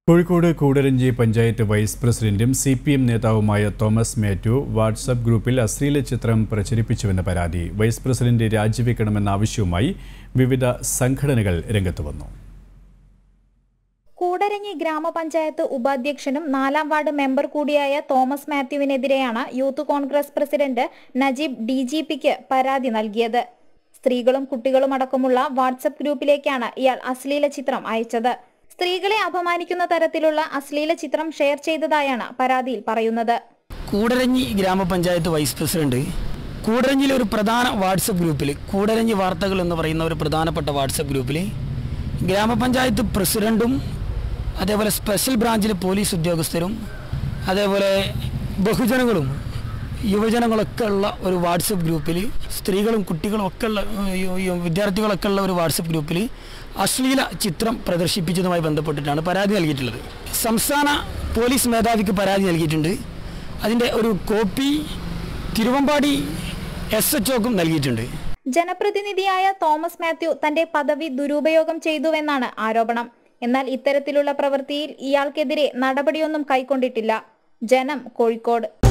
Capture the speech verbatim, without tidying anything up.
Kozhikode Koodaranhi panchayat vice പ്രസിഡന്റും C P M നേതാവുമായ Thomas Mathew WhatsApp ഗ്രൂപ്പിൽ അശ്ലീല ചിത്രം പ്രചരിപ്പിച്ചുവെന്ന പരാതി. വൈസ് പ്രസിഡന്റ് രാജിവെക്കണമെന്ന ആവശ്യവുമായി വിവിധ സംഘടനകൾ രംഗത്ത് വന്നു. കൂടരഞ്ഞി ഗ്രാമപഞ്ചായത്ത് ഉപാധ്യക്ഷനും നാലാം വാർഡ് മെമ്പർ കൂടിയായ തോമസ് മാത്യുവിനെതിരെയാണ് youth Congress president Najeeb D G പിക്ക് പരാതി നൽകിയത്. സ്ത്രീകളും കുട്ടികളും അടക്കമുള്ള വാട്സ്ആപ്പ് ഗ്രൂപ്പിലേക്കാണ് ഇയാൾ അശ്ലീല ചിത്രം അയച്ചത്. സ്ത്രീകളെ അപമാനിക്കുന്ന തരത്തിലുള്ള അശ്ലീല ചിത്രം ഷെയർ ചെയ്തതായാണ് പരാതിയിൽ പറയുന്നത്. കൂടരഞ്ഞി ഗ്രാമപഞ്ചായത്ത് വൈസ് പ്രസിഡന്റ് കൂടരഞ്ഞിലെ ഒരു പ്രധാന വാട്സപ്പ് ഗ്രൂപ്പിൽ കൂടരഞ്ഞി വാർത്തകൾ എന്ന് പറയുന്ന ഒരു പ്രധാനപ്പെട്ട വാട്സപ്പ് ഗ്രൂപ്പിൽ ഗ്രാമപഞ്ചായത്ത് പ്രസിഡന്റും അതേപോലെ സ്പെഷ്യൽ ബ്രാഞ്ചിലെ പോലീസ് ഉദ്യോഗസ്ഥരും അതേപോലെ ബഹുജനങ്ങളും യുവജനങ്ങളൊക്കെ ഉള്ള ഒരു വാട്സപ്പ് ഗ്രൂപ്പിൽ സ്ത്രീകളും കുട്ടികളും ഒക്കെ ഉള്ള വിദ്യാർത്ഥികളൊക്കെ ഉള്ള ഒരു വാട്സപ്പ് ഗ്രൂപ്പിൽ അശ്ലീല ചിത്രം പ്രദർശിപ്പിച്ചതുമായി ബന്ധപ്പെട്ടിട്ടാണ് പരാതി നൽകിയിട്ടുള്ളത്. സംസ്ഥാന പോലീസ് മേധാവിക്ക് പരാതി നൽകിയിട്ടുണ്ട്. അതിൻ്റെ ഒരു കോപ്പി തിരുവമ്പാടി എസ് എച്ച് ഒക്കും നൽകിയിട്ടുണ്ട്. ജനപ്രതിനിധിയായ തോമസ് മാത്യു തന്റെ പദവി ദുരുപയോഗം ചെയ്തുവെന്നാണ് ആരോപണം. എന്നാൽ ഇത്തരത്തിലുള്ള പ്രവൃത്തിയിൽ ഇയാൾക്കെതിരെ നടപടിയൊന്നും കൈക്കൊണ്ടിട്ടില്ല. ജനം, കോഴിക്കോട്.